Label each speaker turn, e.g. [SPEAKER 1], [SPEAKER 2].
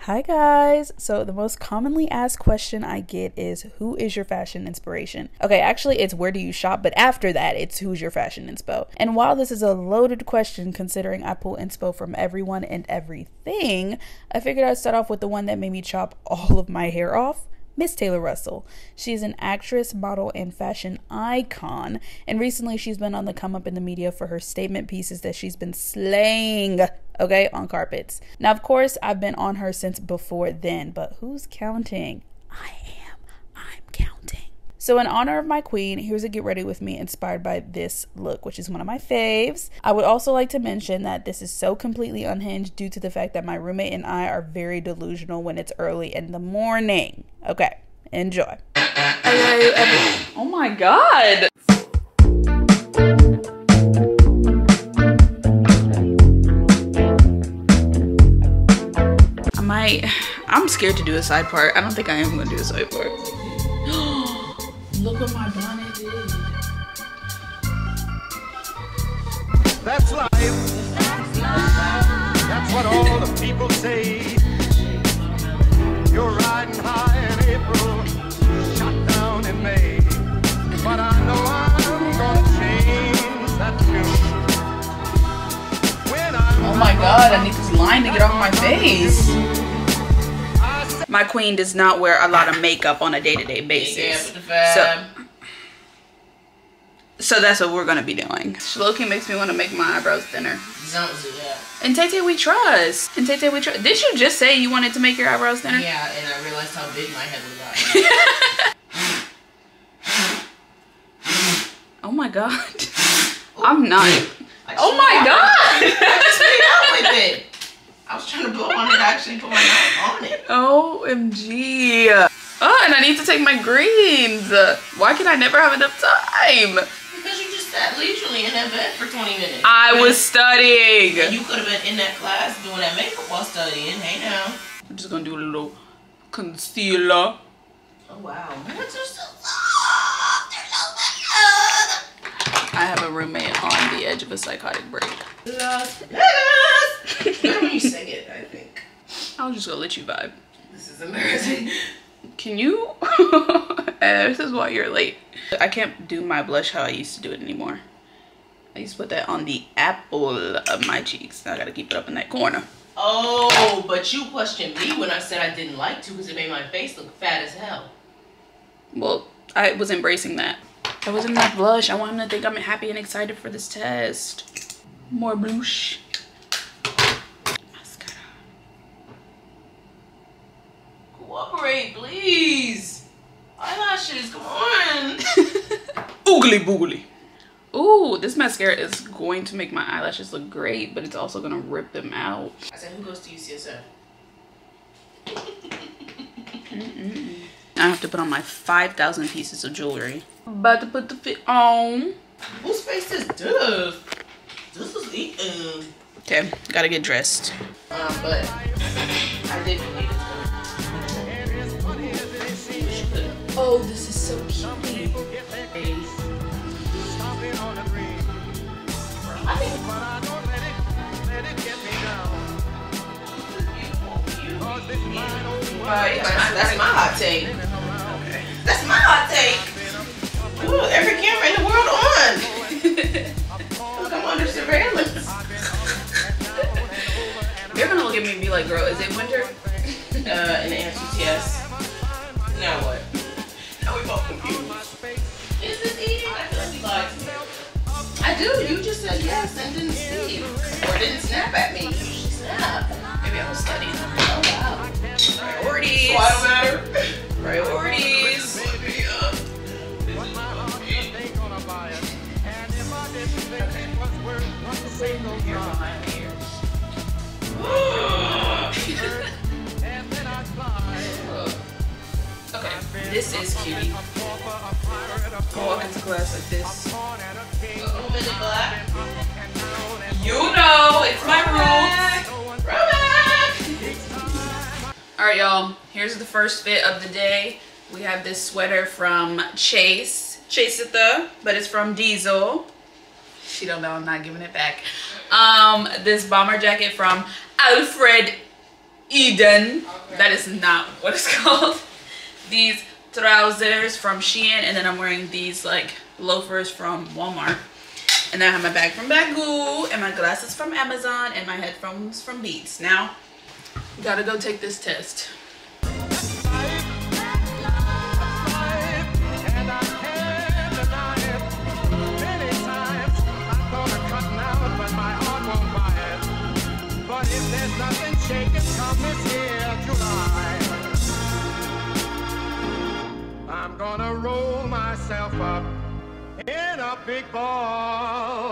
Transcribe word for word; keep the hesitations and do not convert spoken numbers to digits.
[SPEAKER 1] Hi guys! So the most commonly asked question I get is, who is your fashion inspiration? Okay, actually it's where do you shop, but after that it's who's your fashion inspo. And while this is a loaded question considering I pull inspo from everyone and everything, I figured I'd start off with the one that made me chop all of my hair off. Miss Taylor Russell. She's an actress, model, and fashion icon, and recently she's been on the come up in the media for her statement pieces that she's been slaying, okay, on carpets. Now, of course, I've been on her since before then, but who's counting? I am. I'm counting. So in honor of my queen, here's a get ready with me inspired by this look, which is one of my faves. I would also like to mention that this is so completely unhinged due to the fact that my roommate and I are very delusional when it's early in the morning. Okay, enjoy. Oh my God. I might, I'm scared to do a side part. I don't think I am gonna do a side part. Look what my bonnet did.
[SPEAKER 2] That's life. That's life. That's what all the people say. You're riding high in April, shot down in May. But I know I'm gonna change that tune. When I'm
[SPEAKER 1] oh my God, I need this line to get off my face. My queen does not wear a lot of makeup on a day-to-day basis. So, so that's what we're gonna be doing. Shloki makes me want to make my eyebrows thinner.
[SPEAKER 3] Don't do that.
[SPEAKER 1] And Tay-Tay we trust. And Tay-Tay we trust. Did you just say you wanted to make your eyebrows thinner?
[SPEAKER 3] Yeah, and I realized how big my head was.
[SPEAKER 1] Oh my God. I'm not. Oh
[SPEAKER 3] should
[SPEAKER 1] my
[SPEAKER 3] have-
[SPEAKER 1] God.
[SPEAKER 3] I just made out with it. I was trying to blow on it, actually put my mouth on it.
[SPEAKER 1] O M G. Oh, and I need to take my greens. Why can I never have enough time?
[SPEAKER 3] Because you just sat leisurely in that bed for twenty minutes.
[SPEAKER 1] I was studying.
[SPEAKER 3] And you could have been in that class doing that makeup while studying. Hey now.
[SPEAKER 1] I'm just gonna do a little concealer.
[SPEAKER 3] Oh wow. What's so soft? They're so bad.
[SPEAKER 1] I have a roommate on the edge of a psychotic break.
[SPEAKER 3] Lost. Lost. Better when you sing it, I think.
[SPEAKER 1] I was just gonna let you vibe.
[SPEAKER 3] This is embarrassing.
[SPEAKER 1] Can you? uh, this is why you're late. I can't do my blush how I used to do it anymore. I used to put that on the apple of my cheeks. Now I gotta keep it up in that corner.
[SPEAKER 3] Oh, but you questioned me when I said I didn't like to because it made my face look fat as hell.
[SPEAKER 1] Well, I was embracing that. That wasn't enough blush. I want him to think I'm happy and excited for this test. More blush. Mascara.
[SPEAKER 3] Cooperate, please. Eyelashes, come on.
[SPEAKER 1] Oogly boogly. Ooh, this mascara is going to make my eyelashes look great, but it's also gonna rip them out.
[SPEAKER 3] I said, who goes to U C S F?
[SPEAKER 1] Mm-mm. I have to put on my five thousand pieces of jewelry. About to put the fit on.
[SPEAKER 3] Whose face is this? This is eating.
[SPEAKER 1] Okay, gotta get dressed.
[SPEAKER 3] Um, but I did believe it.
[SPEAKER 1] Oh, this is so cute.
[SPEAKER 3] I think Right, that's, that's my hot take.
[SPEAKER 1] Okay.
[SPEAKER 3] That's my hot take. Ooh, every camera in the world on. Look, I'm under surveillance.
[SPEAKER 1] You're gonna look at me and be like, girl, is it winter?
[SPEAKER 3] Uh, and the answer is yes. Now what? Now we both confused. Is this eating? I feel like you lied to me. I do. You just said yes and didn't see. Or didn't snap at me. You usually snap.
[SPEAKER 1] Maybe I was studying.
[SPEAKER 3] Oh, wow.
[SPEAKER 1] Priorities.
[SPEAKER 3] Why don't matter?
[SPEAKER 1] Priorities. You're behind the ears. Okay, this is cutie. I walk into class like this.
[SPEAKER 3] Oh, is it black?
[SPEAKER 1] You know, it's my rules. Alright, y'all. Here's the first fit of the day. We have this sweater from Chase. Chase it the, but it's from Diesel. She don't know I'm not giving it back. Um, this bomber jacket from Alfred Eden. That is not what it's called. These trousers from Shein, and then I'm wearing these like loafers from Walmart. And then I have my bag from Baggu, and my glasses from Amazon, and my headphones from Beats. Now, gotta go take this test.
[SPEAKER 2] But if there's nothing shaking come this here July, I'm gonna roll myself up in a big ball